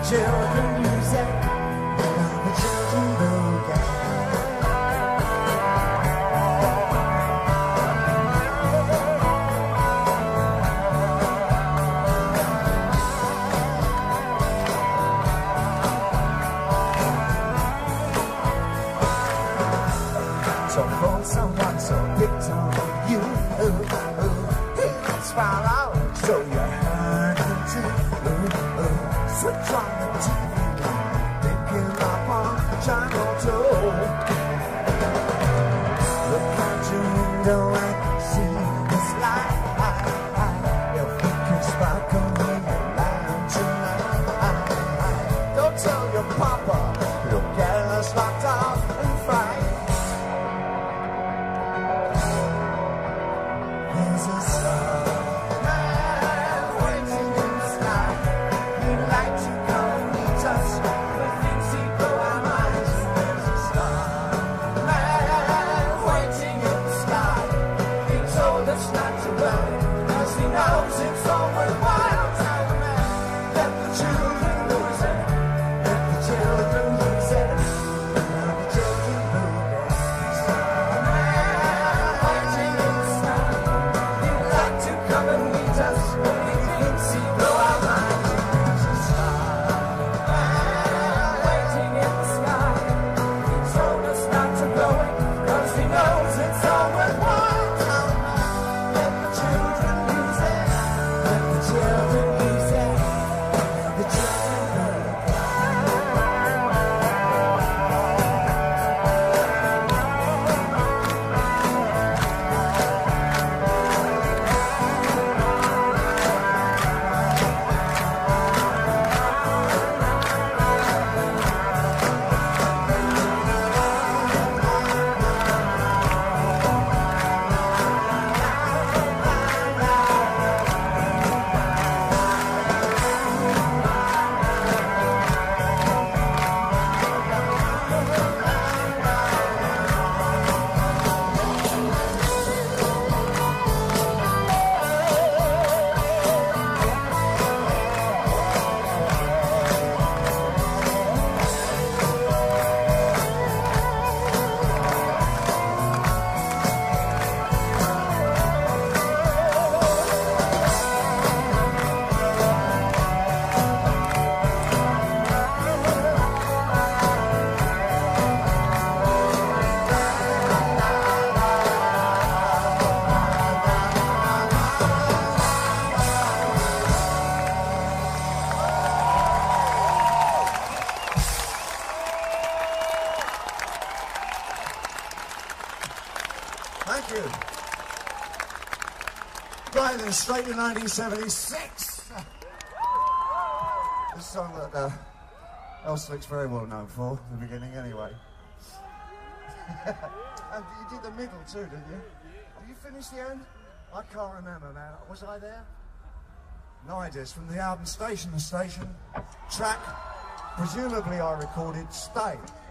children music, now the children boogie. So for someone so picked on you, he let's follow, so you heard him too. Switch on the TV, picking up on channel 2. Look out your window and see this light. If we can sparkle in the light tonight. Don't tell your papa, he'll get us locked up and fright. There's a starman waiting in the sky. He'd like to come and meet us, but thinks he'd blow our minds. There's a starman waiting in the sky. He told us not to worry, 'cause he knows it's all worthwhile. Tell the man, let the children lose it, let the children lose it, let the children lose it. Starman waiting in the sky. He'd like to come and meet us, but he thinks he'd blow our minds. There's a starman waiting in the sky. He told us not to blow it, 'cause he knows it's all worthwhile. Tell the man, let the children lose it, let the children lose it, let the children lose it. Thank you. Right then, straight to 1976. This song that Ostend's very well known for, the beginning anyway. And you did the middle too, didn't you? Did you finish the end? I can't remember, man. Was I there? No idea. It's from the album Station to Station. Track, presumably I recorded Stay.